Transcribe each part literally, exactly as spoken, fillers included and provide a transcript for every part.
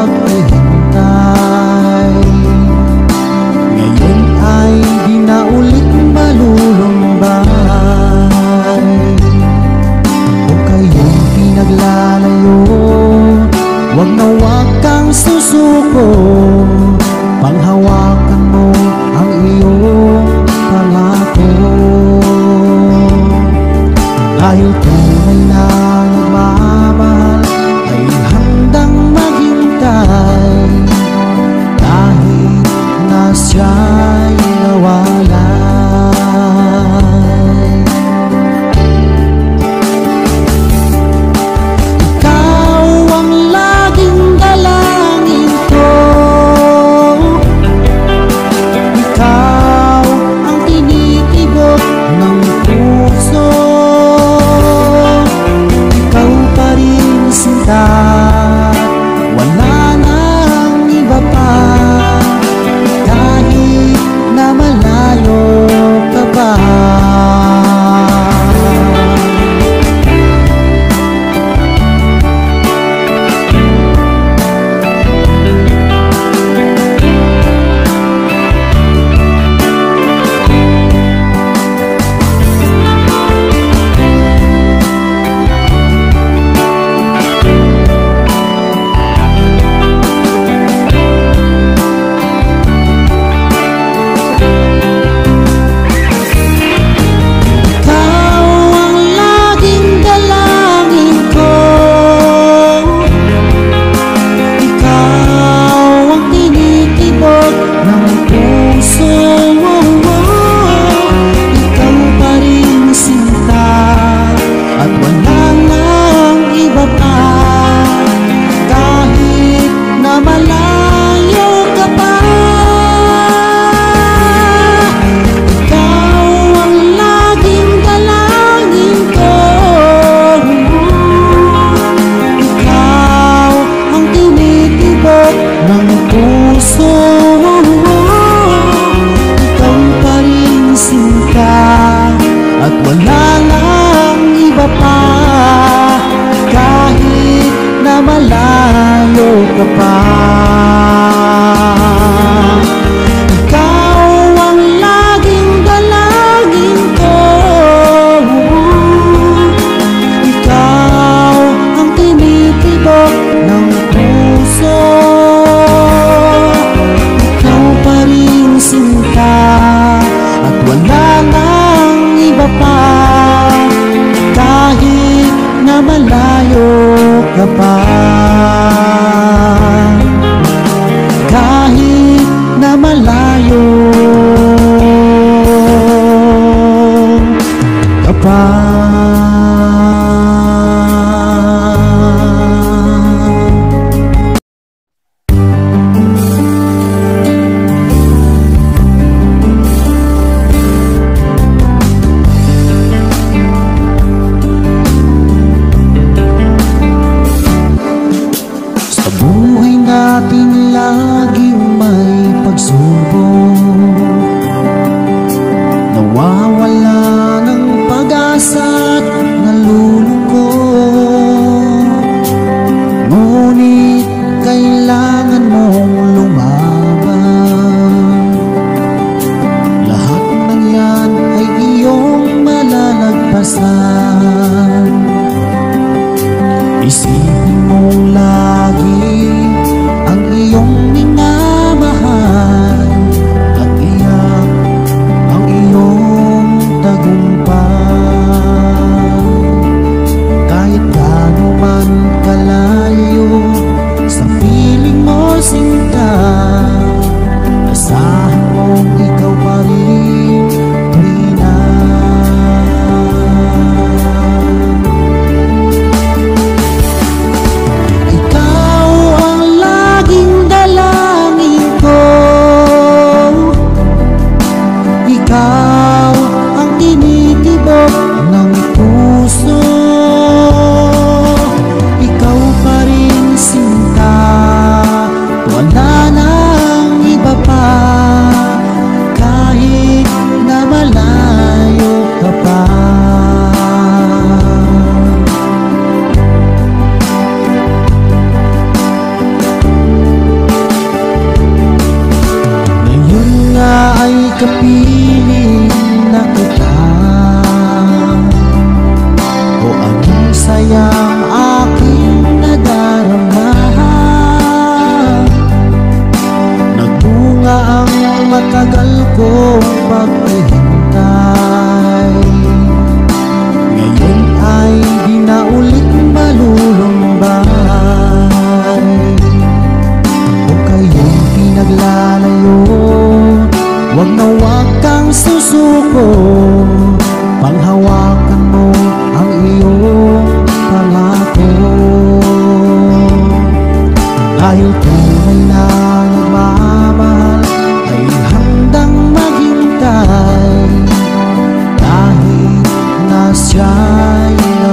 paghihintay. Ngayon ay di na ulit malulumbay. Kung kayo'y pinaglalayo, wag na wag kang susuko. Panghawakan mo ang iyong pangako. Dahil tunay na nagmamahal ay handang maghintay kahit na siya'y nawalay. Ikaw ang laging dalangin ko, ikaw ang tinitibok ng puso. Ikaw pa rin sinta, wala nang iba pa, kahit na malayo ka pa. At wala nang iba pa, kahit na malayo ka pa. Ikaw ang laging dalangin ko, ikaw ang tinitibok ng puso. Ikaw pa rin sinta, at wala nang iba pa, kahit na malayo ka pa. Kahit na malayo ka pa. Laging may pagsubok, nawawala ng pag-asa at nalulungkot. Ngunit kailangan mong lumaban. Lahat ng yan ay iyong malalagpasan. Isipin mong lagi ang iyong minamahal at iyak ang iyong tagumpay. Kahit gaano man kalayo sa piling mo sinta, asahan mong ikaw pa rin tuwina.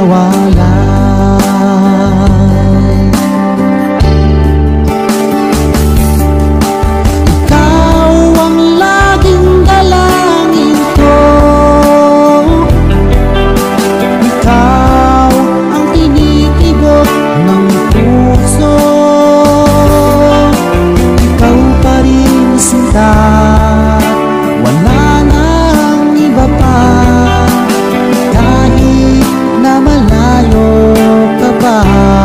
mawalan. Ikaw ang laging dalangin ko, ikaw ang tinitibok ng puso, ikaw pa rin sinta, wala nang iba pa, kahit na malayo ka pa.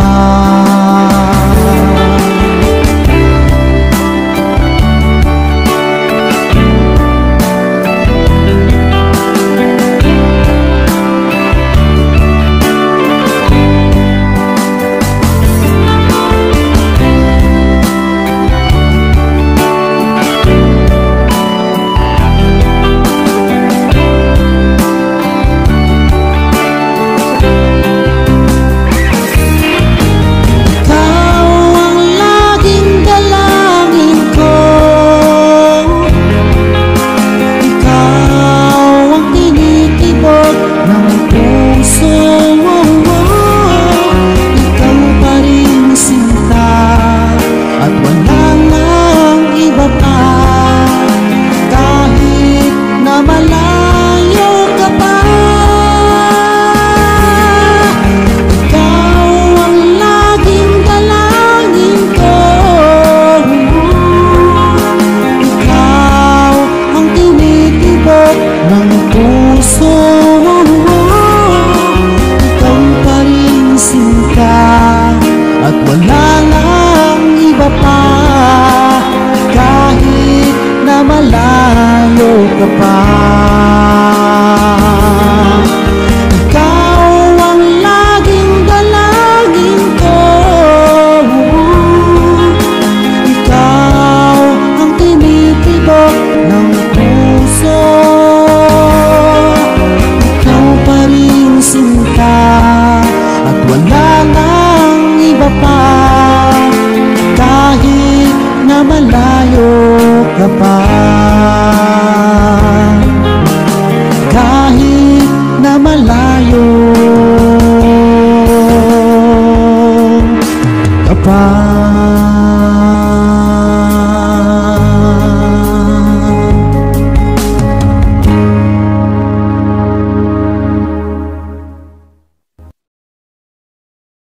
Ng puso, ikaw pa rin sinta, at wala nang iba pa, kahit na malayo ka pa. Ikaw ang laging dalangin ko, ikaw ang tinitibok ng puso, at wala nang iba pa, kahit na malayo ka pa.